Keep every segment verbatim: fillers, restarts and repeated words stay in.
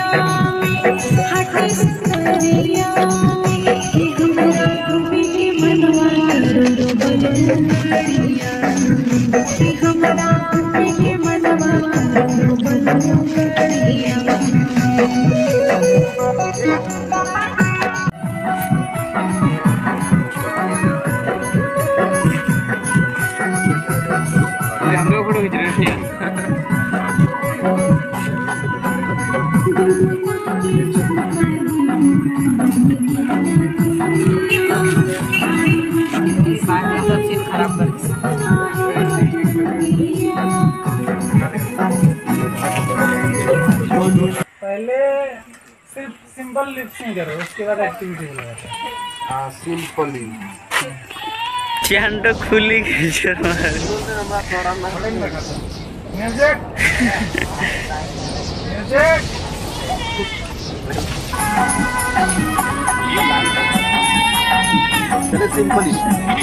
हाथे सुंदरिया कि हमरा घूमे के मनवा करो बलुरिया कि हमरा घूमे के मनवा करो बलुरिया। हम लोग फोटो खींच रहे हैं। सब चीज खराब कर पहले सिर्फ सिंपल लिपसिंग करो, उसके बाद एक्टिविटी बोला। हाँ सिंपली चैंड खुली खींचो म्यूजिक म्यूजिक चले सिंपली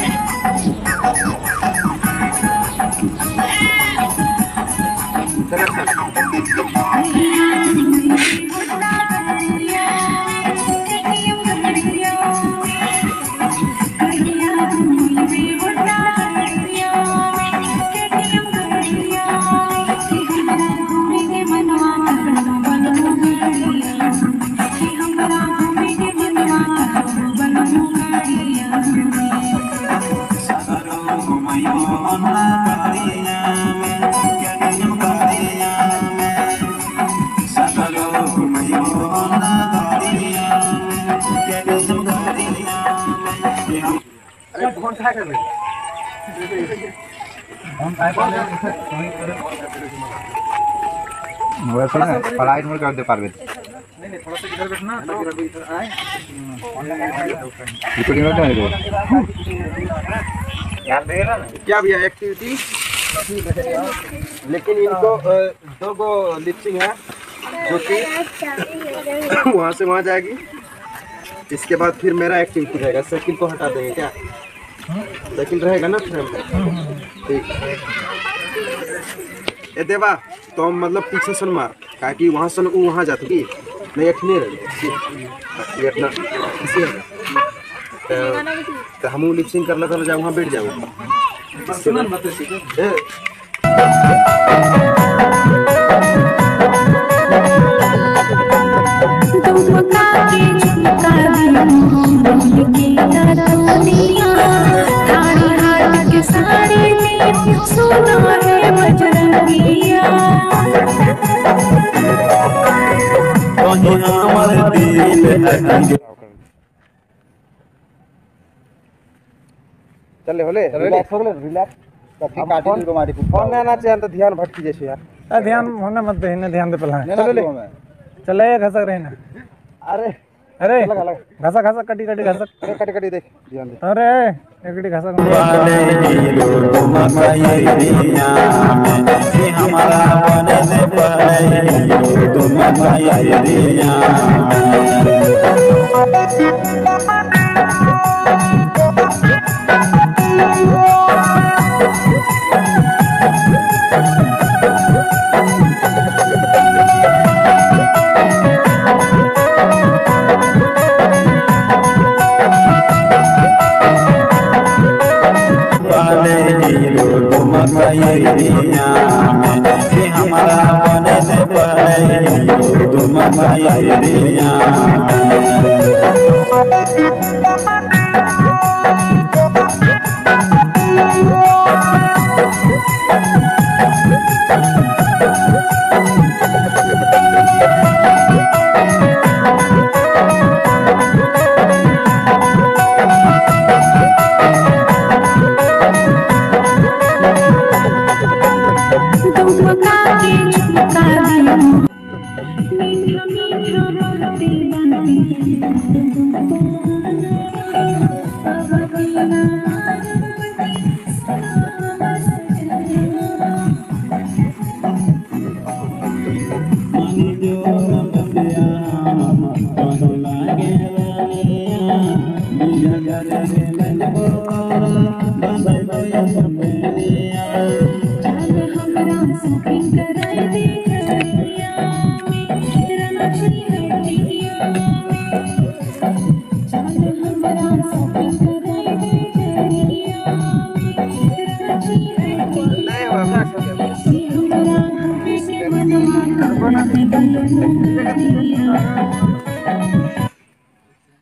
फ्लाइट मोड कर दे पारवे। नहीं थोड़ा सा इधर बैठना तो आए रिकॉर्डिंग होता है यार दे रहा ना क्या भैया एक्टिविटी। लेकिन इनको दो गो लिपसिंग है जो कि वहाँ से वहाँ जाएगी। इसके बाद फिर मेरा एक्टिविटी रहेगा। साइकिल को हटा देंगे क्या? साइकिल रहेगा ना फ्रेम पे। ठीक ए देवा तो मतलब पीछे सन मार का कि वहाँ सन वो वहाँ जाते कि नहीं अखने रहे ये अपना इसी तो हम लिपसिंग कर लेते जाओ वहाँ बैठ जाओ। चले होले रिलैक्स हो गए रिलैक्स कभी काटी नहीं तुम्हारी फोन ना आना चाहिए तो ध्यान भटकी जैसे यार। अरे ध्यान होने मत दे, इन्हें ध्यान दे पहले। चलो ले चले घसक रहे ना। अरे अरे घसा घसा कटी कटी घसक अरे कटी कटी देख ध्यान दे। अरे एकड़ी घसक हमारा बने से पहले तुम हमारा बने से पहले तुम हमरा सुंदरिया